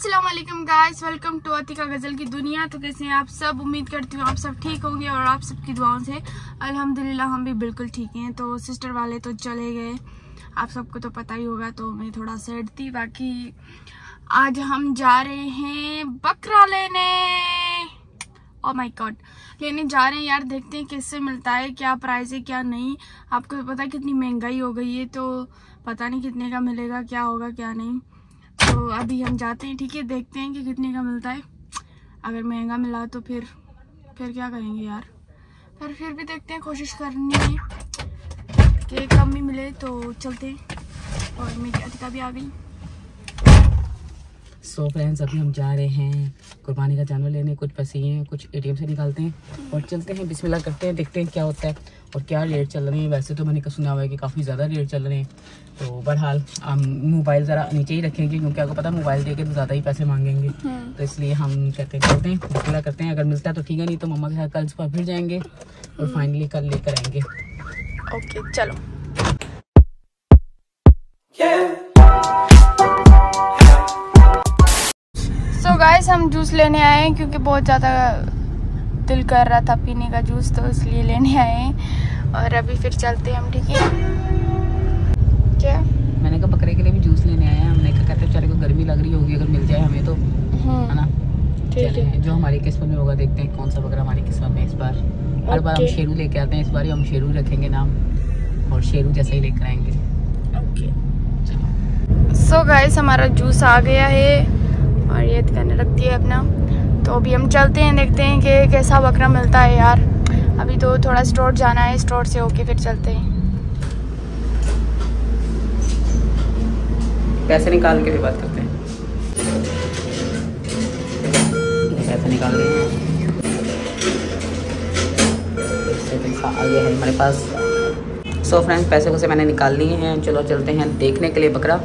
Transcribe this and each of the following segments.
अस्सलाम वालेकुम guys, welcome to Atika गजल की दुनिया। तो कैसे हैं आप सब? उम्मीद करती हूँ आप सब ठीक होंगे और आप सबकी दुआओं से अल्हम्दुलिल्लाह हम भी बिल्कुल ठीक हैं। तो सिस्टर वाले तो चले गए, आप सबको तो पता ही होगा, तो मैं थोड़ा सैड थी। बाकी आज हम जा रहे हैं बकरा लेने। ओह माय गॉड, लेने जा रहे हैं यार। देखते हैं किससे मिलता है, क्या प्राइस है क्या नहीं। आपको तो पता है कितनी महंगाई हो गई है, तो पता नहीं कितने का मिलेगा, क्या होगा क्या नहीं। तो अभी हम जाते हैं, ठीक है, देखते हैं कि कितने का मिलता है। अगर महंगा मिला तो फिर क्या करेंगे यार। फिर भी देखते हैं, कोशिश करनी है कि कम ही मिले। तो चलते हैं। और मेरी अतिका भी आ गई। सो फ्रेंड्स, अभी हम जा रहे हैं कुर्बानी का जानवर लेने। कुछ पैसे हैं, कुछ एटीएम से निकालते हैं और चलते हैं। बिस्मिल्लाह करते हैं, देखते हैं क्या होता है और क्या रेट चल रहे हैं। वैसे तो मैंने सुना हुआ है कि काफ़ी ज़्यादा रेट चल रहे हैं। तो बहरहाल हम मोबाइल ज़रा नीचे ही रखेंगे, क्योंकि आपको पता है मोबाइल दे के तो ज़्यादा ही पैसे मांगेंगे। तो इसलिए हम कहते हैं चलते हैं, बिस्मिल्लाह करते हैं। अगर मिलता है तो ठीक है, नहीं तो मम्मा के साथ कल सुबह फिर जाएंगे और फाइनली कल लेकर आएंगे। ओके चलो। तो गाइस हम जूस लेने आए हैं, क्योंकि बहुत ज़्यादा दिल कर रहा था पीने का जूस, तो इसलिए लेने आए हैं। और अभी फिर चलते हैं हम, ठीक है। क्या मैंने कहा बकरे के लिए भी जूस लेने आए हैं। हमने कहा कहते बेचारे को गर्मी लग रही होगी, अगर मिल जाए हमें तो, है ना। ठीक है, जो हमारी किस्मत में होगा, देखते हैं कौन सा बकरा हमारी किस्मत में इस बार। हर बार हम शेरू लेके आते हैं, इस बार हम शेरू रखेंगे नाम और शेरू जैसा ही लेकर आएंगे। ओके चलो। सो गाइस हमारा जूस आ गया है और ये करने रख दिया अपना। तो अभी हम चलते हैं, देखते हैं कि कैसा बकरा मिलता है यार। अभी तो थोड़ा स्टोर जाना है, स्टोर से होके फिर चलते हैं। पैसे निकाल के भी बात करते हैं। पैसे निकाल रहे हैं, पैसा आ गया है हमारे पास। सो फ्रेंड्स, पैसे को से मैंने निकाल लिए हैं। चलो चलते हैं देखने के लिए बकरा।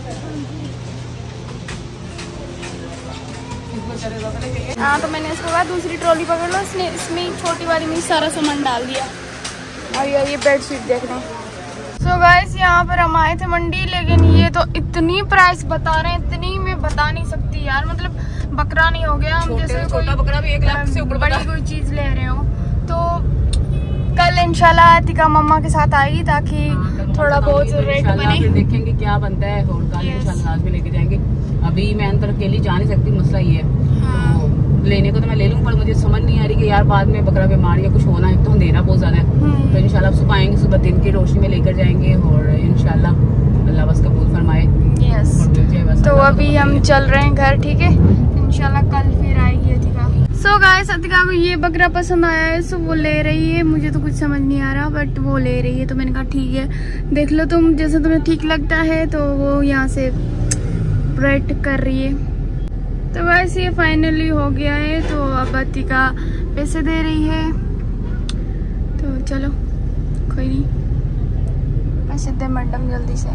हाँ, तो मैंने इसको कहा दूसरी ट्रॉली पकड़ लो। इसमें छोटी वाली में सारा सामान डाल दिया। और ये बेडशीट देख रहे हैं। सो गाइस, यहाँ पर हम आए थे मंडी, लेकिन ये तो इतनी प्राइस बता रहे हैं, इतनी मैं बता नहीं सकती यार। मतलब बकरा नहीं हो गया, हम जैसे छोटा बकरा भी 1 लाख से ऊपर बड़ी कोई चीज ले रहे हो। तो कल इंशाल्लाह अतिका मम्मा के साथ आएगी, ताकि थोड़ा बहुत रेट बने। फिर देखेंगे क्या बनता है और कल इंशाल्लाह आज भी लेके जाएंगे। अभी मैं अंदर अकेली जा नहीं सकती, मसला ये है। लेने को तो मैं ले लूँ, पर मुझे समझ नहीं आ रही कि यार बाद में बकरा बीमार या कुछ होना है, तो अंधेरा बहुत ज़्यादा है। तो इंशाल्लाह सुबह आएंगे, सुबह दिन की रोशनी में लेकर जाएंगे और इंशाल्लाह अल्लाह बस कबूल फरमाए। यस। तो अभी हम चल रहे हैं घर, ठीक है। इंशाल्लाह कल फिर आएगी अतिका। सो गाइस, अतिका को ये बकरा पसंद आया है, सो वो ले रही है। मुझे तो कुछ समझ नहीं आ रहा, बट वो ले रही है। तो मैंने कहा ठीक है, देख लो तुम, जैसे तुम्हें ठीक लगता है। तो वो यहाँ से रेट कर रही है। तो वैसे ये फाइनली हो गया है। तो अब अतिका पैसे दे रही है। तो चलो कोई नहीं, पैसे दे मैडम जल्दी से।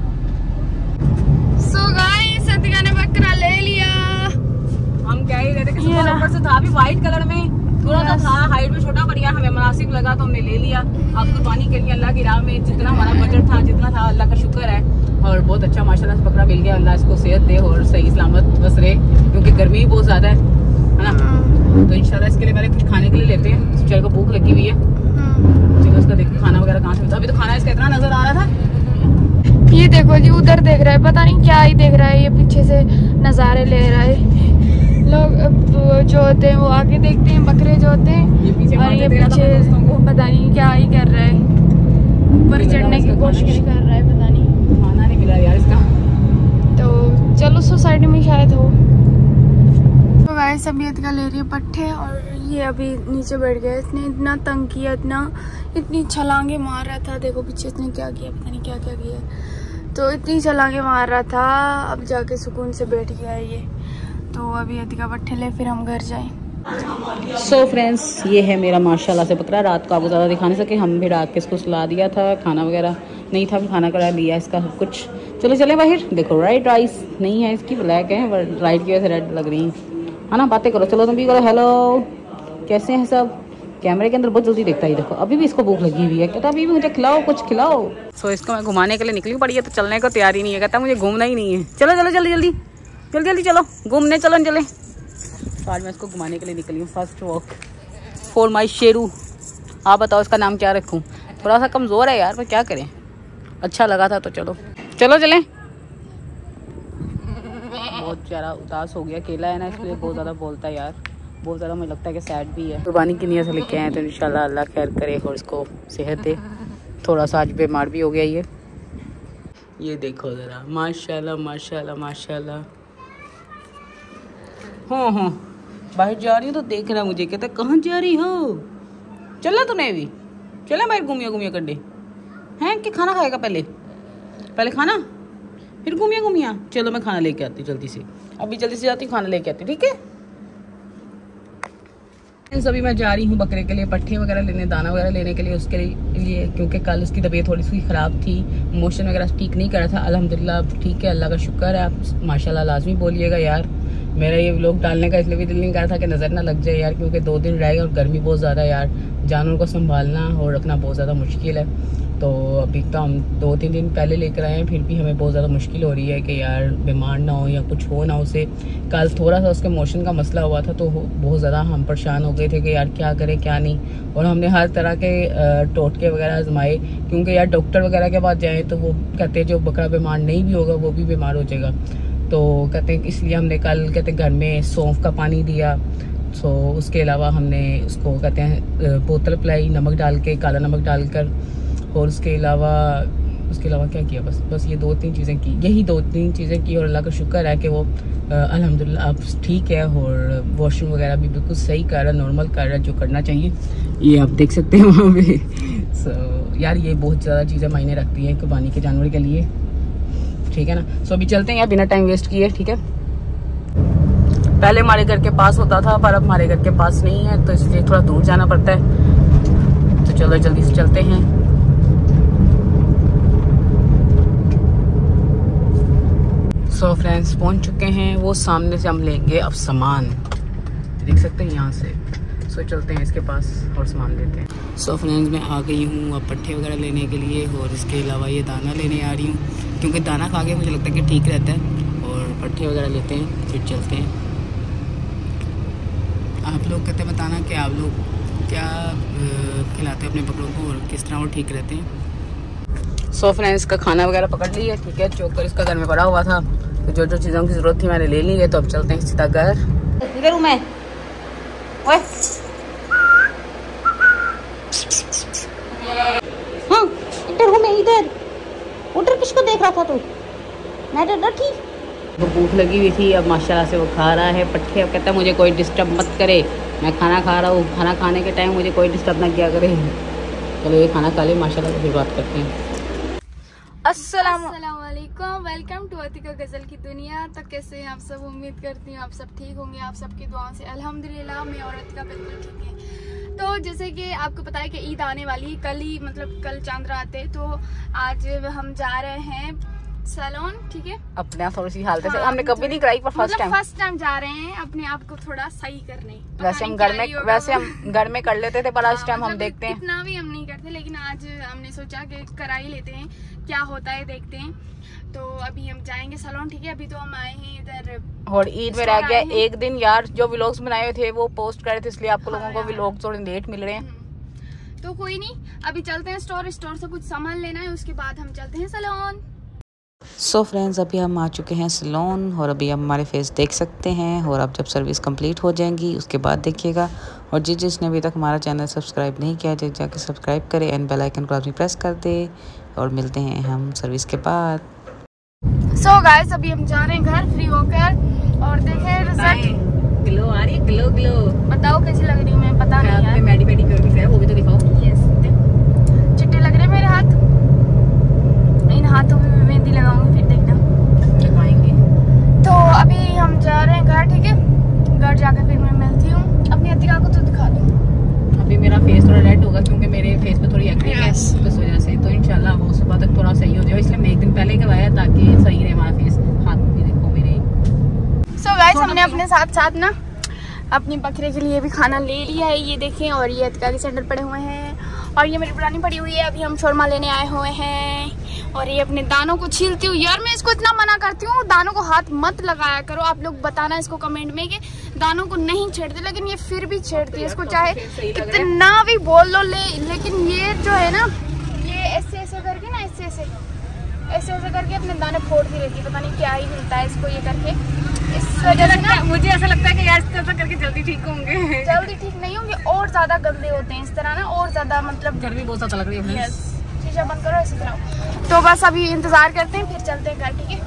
सो गाइस, अतिका ने बकरा ले लिया। हम क्या ही रहते कि ऊपर से था भी व्हाइट कलर में, थोड़ा सा था हाइट में छोटा, पर यार हमें मुनासिब लगा तो हमने ले लिया। आप कुर्बानी के लिए अल्लाह की राह में जितना हमारा बजट था, जितना था, अल्लाह का शुक्र है। और बहुत अच्छा माशाल्लाह से बकरा मिल गया। अल्लाह इसको सेहत दे और सही सलामत बस रहे, क्योंकि गर्मी भी बहुत ज्यादा है ना। तो इंशाल्लाह इसके लिए पहले कुछ खाने के लिए लेते हैं। बेचारे को भूख लगी हुई है। चलो उसका देखो खाना वगैरह कहाँ से मिलता है। अभी तो खाना इसका इतना नजर आ रहा था। ये देखो जी, उधर देख रहा है, पता नहीं क्या ही देख रहा है। ये पीछे से नजारे ले रहा है। लोग जो होते हैं वो आगे देखते हैं, बकरे जो होते हैं, और ये पीछे पता नहीं क्या ही कर रहा है, ऊपर चढ़ने की कोशिश कर रहा है, पता नहीं। खाना नहीं मिला यार इसका। तो चलो सोसाइटी में शायद हो। तो गाइस अभी अतिका ले रही है पट्टे, और ये अभी नीचे बैठ गया। इसने इतना तंग किया, इतनी छलांगे मार रहा था। देखो पीछे इसने क्या किया, पता नहीं क्या क्या किया। तो इतनी छलांगे मार रहा था, अब जाके सुकून से बैठ गया है ये। तो अभी अतिका पट्टे ले, फिर हम घर जाएं। सो फ्रेंड्स, ये है मेरा माशाल्लाह से बकरा। रात को आपको ज़्यादा दिखा नहीं सके, हम भी रात के इसको सुला दिया था। खाना वगैरह नहीं था, खाना करा लिया इसका सब कुछ। चलो चले बाहर। देखो राइट आइस नहीं है इसकी, ब्लैक है, बट लाइट की वजह से रेड लग रही है ना। बातें करो, चलो तुम भी करो। हेलो, कैसे हैं सब? कैमरे के अंदर बहुत जल्दी देखता है। देखो अभी भी इसको भूख लगी हुई है, कहता अभी भी मुझे खिलाओ, कुछ खिलाओ। सो इसको मैं घुमाने के लिए निकली पड़ी है, तो चलने को तैयार ही नहीं है, कहता मुझे घूमना ही नहीं है। चलो चलो जल्दी जल्दी जल्दी जल्दी चलो घूमने चलो चले। तो आज मैं इसको घुमाने के लिए निकली हूँ। First walk for my Sheru. आप बताओ इसका नाम क्या रखूँ? थोड़ा सा कमज़ोर है यार, पर क्या करें, अच्छा लगा था तो चलो चलो चलें। बहुत ज़्यादा उदास हो गया, अकेला है ना इसलिए बहुत ज़्यादा बोलता है यार, बहुत ज़्यादा मुझे लगता है कि सैड भी है। कुर्बानी की नीयत से लेके आए तो इंशाल्लाह अल्लाह खैर करे और इसको सेहत दे। थोड़ा सा आज बीमार भी हो गया ये देखो ज़रा, माशाल्लाह माशाल्लाह माशाल्लाह। हाँ बाहर जा रही हो तो देख रहा मुझे, कहता कहाँ जा रही हो, चलना तूने भी, चला बाहर घूमिया घूमिया कर दे हैं कि खाना खाएगा पहले खाना फिर घूमिया। चलो मैं खाना लेके आती जल्दी से, अभी जल्दी से जाती हूँ खाना लेके आती, ठीक है। अभी मैं जा रही हूँ बकरे के लिए पट्ठे वगैरह लेने, दाना वगैरह लेने के लिए, उसके लिए क्योंकि कल उसकी तबीयत थोड़ी सी ख़राब थी, मोशन वगैरह ठीक नहीं कर रहा था। अल्हम्दुलिल्लाह अब ठीक है, अल्लाह का शुक्र है। आप माशाल्लाह लाजमी बोलिएगा यार, मेरा ये व्लॉग डालने का इसलिए भी दिल नहीं कर रहा था कि नज़र ना लग जाए यार, क्योंकि 2 दिन रहेगा और गर्मी बहुत ज़्यादा यार, जानवरों को संभालना और रखना बहुत ज़्यादा मुश्किल है। तो अभी तो हम 2-3 दिन पहले लेकर आए हैं, फिर भी हमें बहुत ज़्यादा मुश्किल हो रही है कि यार बीमार ना हो या कुछ हो ना उसे। कल थोड़ा सा उसके मोशन का मसला हुआ था तो बहुत ज़्यादा हम परेशान हो गए थे कि यार क्या करें क्या नहीं, और हमने हर तरह के टोटके वगैरह आजमाए, क्योंकि यार डॉक्टर वगैरह के पास जाएँ तो वो कहते हैं जो बकरा बीमार नहीं भी होगा वो भी बीमार हो जाएगा। तो कहते हैं इसलिए हमने कल कहते घर में सौंफ का पानी दिया। सो उसके अलावा हमने उसको कहते हैं बोतल पिलाई नमक डाल के, काला नमक डालकर, और उसके अलावा क्या किया, बस ये 2-3 चीज़ें की, यही 2-3 चीज़ें की, और अल्लाह का शुक्र है कि वो अल्हम्दुलिल्लाह अब ठीक है और वॉशरूम वगैरह भी बिल्कुल सही कर रहा है, नॉर्मल कर रहा है जो करना चाहिए। ये आप देख सकते हैं वहाँ पे। सो यार ये बहुत ज़्यादा चीज़ें मायने रखती हैं कुर्बानी के जानवर के लिए, ठीक है ना। सो अभी चलते हैं यार बिना टाइम वेस्ट किए, ठीक है। पहले हमारे घर के पास होता था पर अब हमारे घर के पास नहीं है, तो इसलिए थोड़ा दूर जाना पड़ता है। तो चलो जल्दी से चलते हैं। सो फ्रेंड्स पहुंच चुके हैं, वो सामने से हम लेंगे अब सामान, देख सकते हैं यहाँ से। सो चलते हैं इसके पास और सामान लेते हैं। सो फ्रेंड्स मैं आ गई हूँ अब पट्ठे वगैरह लेने के लिए, और इसके अलावा ये दाना लेने आ रही हूँ, क्योंकि दाना खा के मुझे लगता है कि ठीक रहता है, और पट्ठे वगैरह लेते हैं फिर चलते हैं। आप लोग कहते हैं बताना कि आप लोग क्या खिलाते हैं अपने बकरों को और किस तरह वो ठीक रहते हैं। सो फ्रेंड्स का खाना वगैरह पकड़ लिया, ठीक है। चोकर इसका घर में पड़ा हुआ था, तो जो जो चीज़ों की ज़रूरत थी मैंने ले ली है। तो अब चलते हैं सीधा घर। इधर हूँ मैं, ओए हाँ इधर हूँ मैं, इधर उधर किसको देख रहा था तू? मैं तो डर थी, वो भूख लगी हुई थी, अब माशाल्लाह से वो खा रहा है पट्ठे। अब कहता है मुझे कोई डिस्टर्ब मत करे, मैं खाना खा रहा हूँ, खाना खाने के टाइम मुझे कोई डिस्टर्ब ना किया करे। चलो ये खाना खा ले माशाल्लाह से, फिर बात करते हैं। अस्सलामुअलैकुम, वेलकम टू अतिका गज़ल की दुनिया। तो कैसे हैं आप सब? उम्मीद करती हूँ आप सब ठीक होंगे, आप सबकी दुआओं से अल्हम्दुलिल्लाह मैं और अतिका बिल्कुल ठीक है। तो जैसे कि आपको पता है कि ईद आने वाली है, कल ही मतलब कल चांद रात है, तो आज हम जा रहे हैं सैलून, ठीक है। अपने थोड़ी सी हालत से हमने कभी नहीं कराई, पर फर्स्ट टाइम जा रहे हैं अपने आप को थोड़ा सही करने। वैसे हम घर में कर लेते थे, पर इस टाइम हम देखते हैं इतना भी हम नहीं करते, लेकिन आज हमने सोचा कि करा ही लेते हैं, क्या होता है देखते हैं। तो अभी हम जाएंगे सैलून, ठीक है। अभी तो हम आए हैं इधर, और ईद में रह गया एक दिन यार। जो व्लॉग्स बनाए हुए थे वो पोस्ट कर रहे थे, इसलिए आपको लोगों को व्लॉग थोड़े लेट मिल रहे हैं। तो कोई नहीं, अभी चलते हैं स्टोर से कुछ सामान लेना है, उसके बाद हम चलते हैं सैलून। सो फ्रेंड्स अभी हम आ चुके हैं सैलून, और अभी हम हमारे फेस देख सकते हैं, और अब जब सर्विस कंप्लीट हो जाएंगी उसके बाद देखिएगा। और जिसने अभी तक हमारा चैनल सब्सक्राइब नहीं किया है जाके सब्सक्राइब करें एंड बेल आइकन को भी प्रेस कर दे, और मिलते हैं हम सर्विस के बाद। सो गाइस अभी हम जा रहे हैं घर फ्री होकर, और देखें रिजल्ट। ग्लो आ रही है, ग्लो ग्लो। बताओ कैसी लग रही हूँ मैं, पता नहीं यार। मेडिक्योर भी है, वो भी तो दिखाओ। यस, चिट्टे लग रहे हैं मेरे हाथ, इन हाथों में मेहंदी लगाऊंगी फिर देखना लगवाएंगे। तो अभी हम जा रहे हैं घर, ठीक है। घर जाकर फिर मैं मिलती हूँ। अपनी अतिका को तो दिखा दूँ। अभी मेरा फेस थोड़ा रेड होगा क्योंकि मेरे फेस पे थोड़ी एक्ने है इस वजह से, तो इंशाल्लाह वो सुबह तक थोड़ा सही हो जाए, इसलिए मैं एक दिन पहले करवाया ताकि सही रहे हमारा फेस। हाथ भी देखो मेरे। सो गाइस हमने अपने साथ ना अपनी बकरे के लिए भी खाना ले लिया है, ये देखें। और ये अतिका के सैंडल पड़े हुए हैं, और ये मेरी पुरानी पड़ी हुई है। अभी हम शोरमा लेने आए हुए हैं और ये अपने दानों को छीलती हूँ। यार मैं इसको इतना मना करती हूँ, दानों को हाथ मत लगाया करो। आप लोग बताना इसको कमेंट में कि दानों को नहीं छेड़ते, लेकिन ये फिर भी छेड़ती है। इसको चाहे कितना भी बोल लो लेकिन ये जो है ना, ये ऐसे ऐसे करके ना, ऐसे ऐसे करके अपने दाने फोड़ती रहती है। पता नहीं क्या ही मिलता है इसको ये करके। इस वजह से ना मुझे ऐसा लगता है कि यार ऐसा करके जल्दी ठीक होंगे। जल्दी ठीक नहीं होंगे, और ज्यादा गंदे होते हैं इस तरह ना, और ज्यादा मतलब गर्मी बहुत ज्यादा लग रही है। शीशा बंद करो, ऐसे चलाओ। तो बस अभी इंतजार करते हैं, फिर चलते हैं घर, ठीक है।